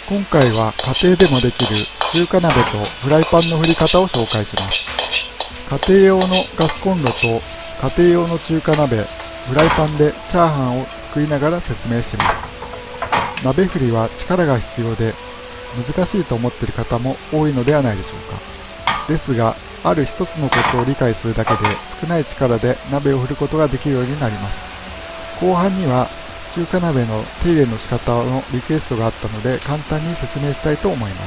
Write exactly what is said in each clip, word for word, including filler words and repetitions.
今回は家庭でもできる中華鍋とフライパンの振り方を紹介します。家庭用のガスコンロと家庭用の中華鍋、フライパンでチャーハンを作りながら説明します。鍋振りは力が必要で難しいと思っている方も多いのではないでしょうか。ですが、ある一つのことを理解するだけで少ない力で鍋を振ることができるようになります。後半には中華鍋の手入れの仕方のリクエストがあったので簡単に説明したいと思います。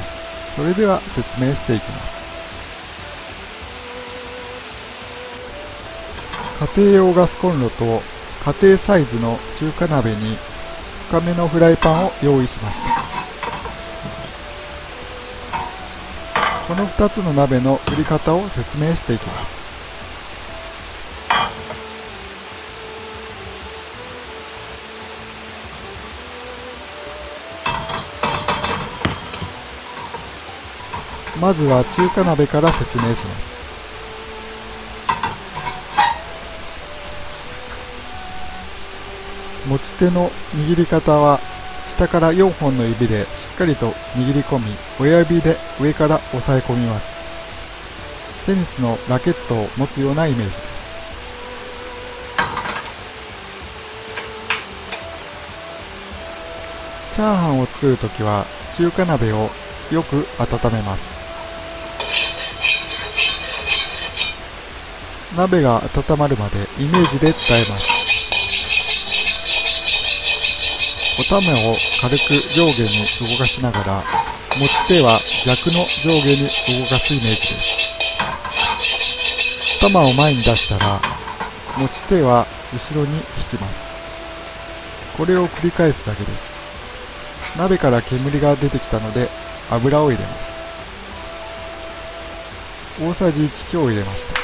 それでは説明していきます。家庭用ガスコンロと家庭サイズの中華鍋に深めのフライパンを用意しました。このふたつの鍋の振り方を説明していきます。まずは中華鍋から説明します。持ち手の握り方は下からよんほんの指でしっかりと握り込み、親指で上から押さえ込みます。テニスのラケットを持つようなイメージです。チャーハンを作るときは中華鍋をよく温めます。鍋が温まるまでイメージで伝えます。お玉を軽く上下に動かしながら、持ち手は逆の上下に動かすイメージです。お玉を前に出したら、持ち手は後ろに引きます。これを繰り返すだけです。鍋から煙が出てきたので油を入れます。大さじいち強入れました。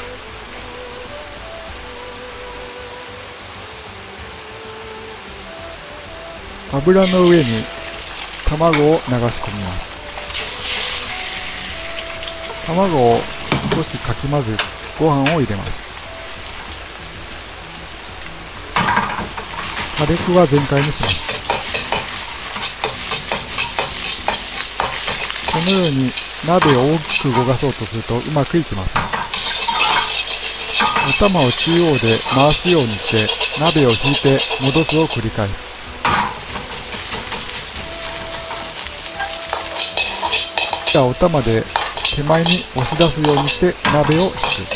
油の上に卵を流し込みます。卵を少しかき混ぜ、ご飯を入れます。火力は全開にします。このように鍋を大きく動かそうとするとうまくいきません。お玉を中央で回すようにして鍋を引いて戻すを繰り返す。お玉で手前に押し出すようにして鍋を引く。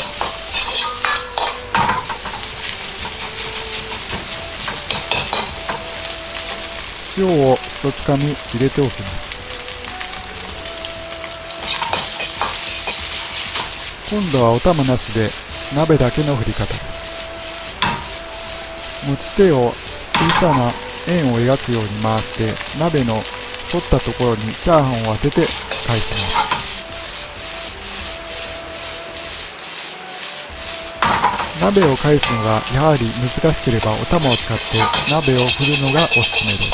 塩を一つかみ入れておきます。今度はお玉なしで鍋だけの振り方です。持ち手を小さな円を描くように回して鍋の取ったところにチャーハンを当てて返します。鍋を返すのがやはり難しければお玉を使って鍋を振るのがおすすめです。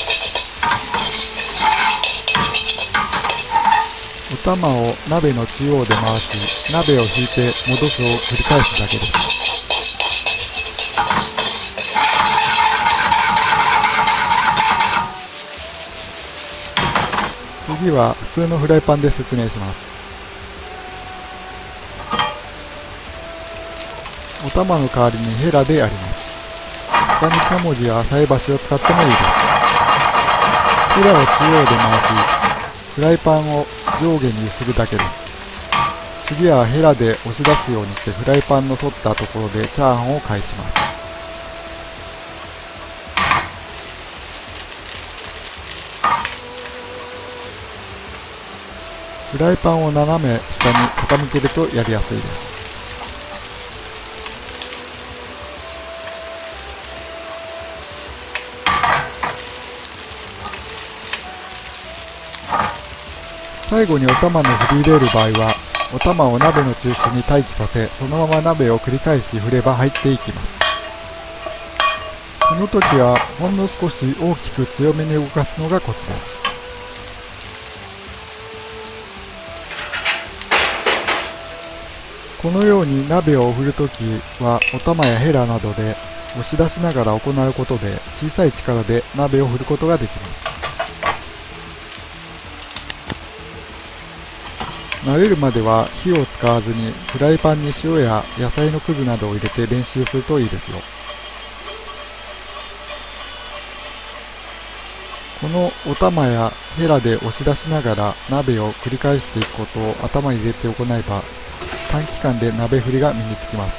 お玉を鍋の中央で回し、鍋を引いて戻すを繰り返すだけです。次は普通のフライパンで説明します。お玉の代わりにヘラでやります。下にしゃもじや菜箸を使ってもいいです。ヘラを中央で回し、フライパンを上下に揺するだけです。次はヘラで押し出すようにしてフライパンの沿ったところでチャーハンを返します。フライパンを斜め下に傾けるとやりやすいです。最後にお玉の振り入れる場合は、お玉を鍋の中心に待機させ、そのまま鍋を繰り返し振れば入っていきます。この時はほんの少し大きく強めに動かすのがコツです。このように鍋を振るときはお玉やヘラなどで押し出しながら行うことで小さい力で鍋を振ることができます。 慣れるまでは火を使わずにフライパンに塩や野菜のくずなどを入れて練習するといいですよ。このお玉やヘラで押し出しながら鍋を繰り返していくことを頭に入れて行えば、短期間で鍋振りが身につきます。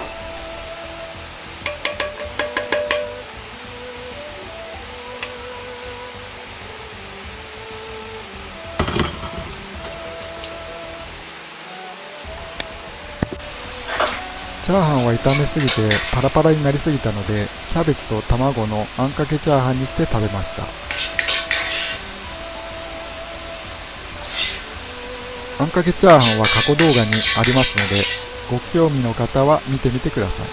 チャーハンは炒めすぎてパラパラになりすぎたので、キャベツと卵のあんかけチャーハンにして食べました。あんかけチャーハンは過去動画にありますので、ご興味の方は見てみてください。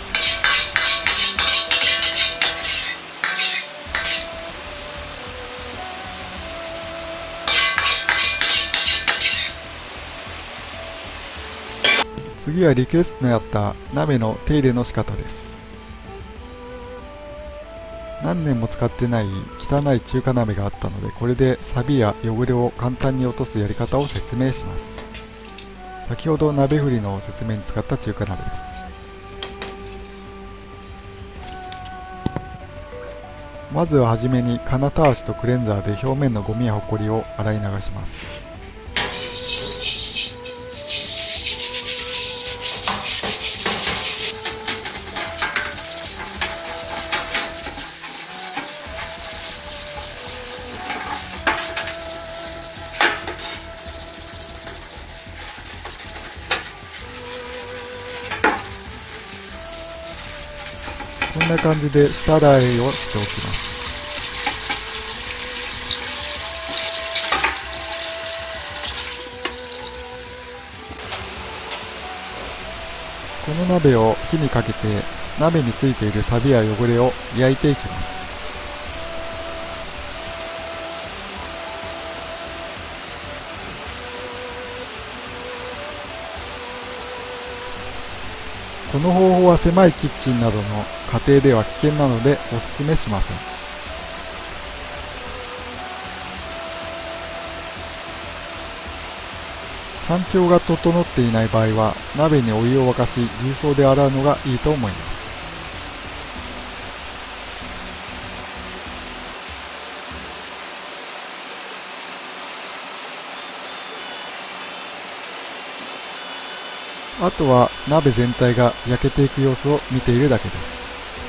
次はリクエストにあった鍋の手入れの仕方です。何年も使ってない汚い中華鍋があったので、これでサビや汚れを簡単に落とすやり方を説明します。先ほど鍋振りの説明に使った中華鍋です。まずははじめに金たわしとクレンザーで表面のゴミやホコリを洗い流します。こんな感じで下洗いをしておきます。この鍋を火にかけて、鍋についているサビや汚れを焼いていきます。この方法は狭いキッチンなどの家庭では危険なのでおすすめしません。環境が整っていない場合は、鍋にお湯を沸かし重曹で洗うのがいいと思います。あとは鍋全体が焼けていく様子を見ているだけです。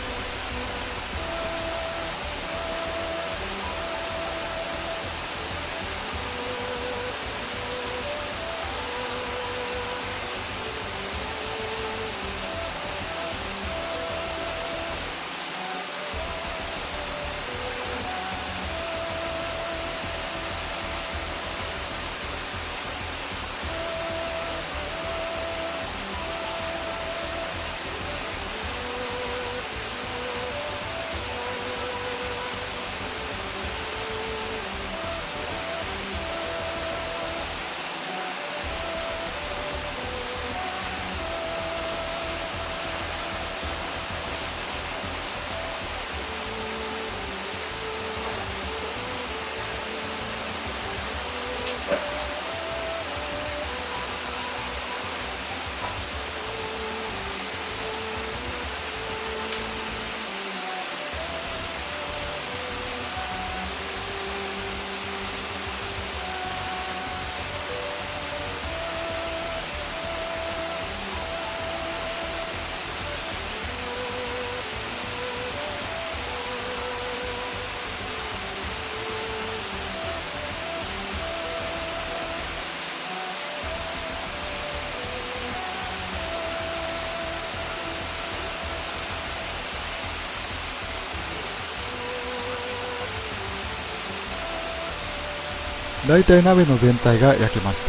だいたい鍋の全体が焼けました。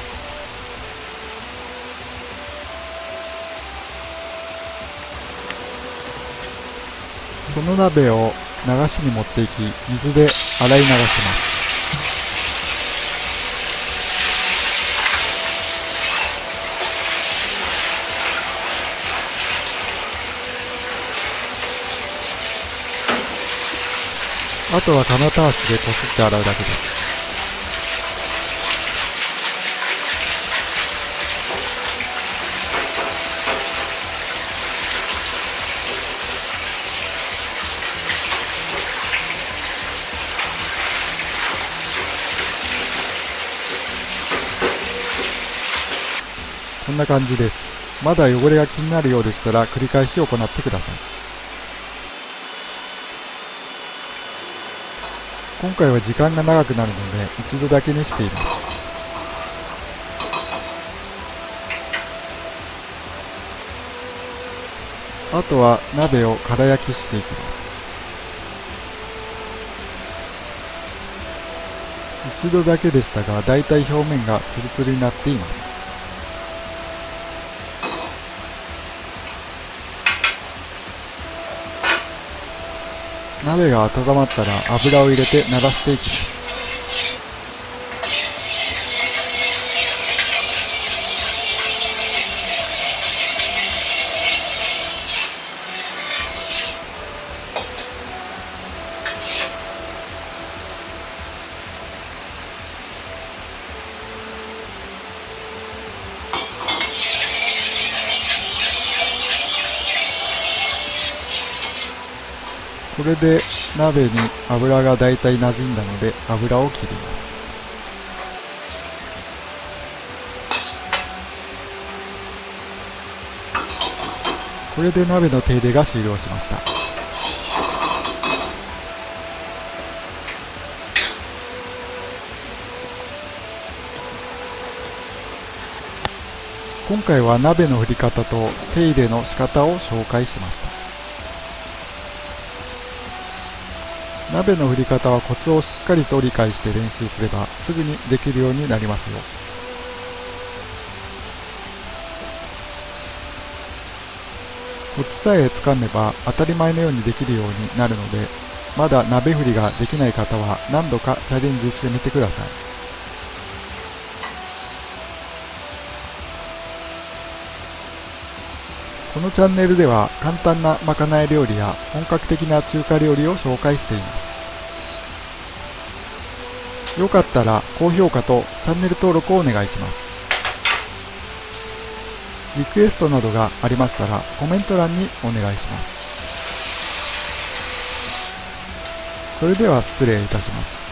その鍋を流しに持っていき、水で洗い流します。あとは金たわしでこすって洗うだけです。 こんな感じです。まだ汚れが気になるようでしたら繰り返し行ってください。今回は時間が長くなるので一度だけにしています。あとは鍋を空焼きしていきます。一度だけでしたが、だいたい表面がツルツルになっています。鍋が温まったら油を入れて慣らしていきます。これで鍋に油がだいたい馴染んだので油を切ります。これで鍋の手入れが終了しました。今回は鍋の振り方と手入れの仕方を紹介しました。鍋の振り方はコツをしっかりと理解して練習すればすぐにできるようになりますよ。コツさえつかめば当たり前のようにできるようになるので、まだ鍋振りができない方は何度かチャレンジしてみてください。このチャンネルでは簡単なまかない料理や本格的な中華料理を紹介しています。よかったら高評価とチャンネル登録をお願いします。リクエストなどがありましたらコメント欄にお願いします。それでは失礼いたします。